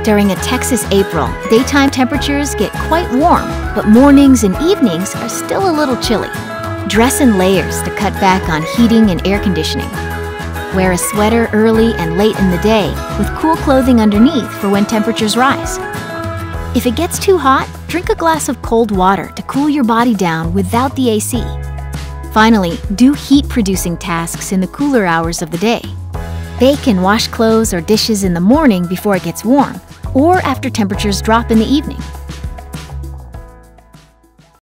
During a Texas April, daytime temperatures get quite warm, but mornings and evenings are still a little chilly. Dress in layers to cut back on heating and air conditioning. Wear a sweater early and late in the day with cool clothing underneath for when temperatures rise. If it gets too hot, drink a glass of cold water to cool your body down without the AC. Finally, do heat-producing tasks in the cooler hours of the day. Bake and wash clothes or dishes in the morning before it gets warm, or after temperatures drop in the evening.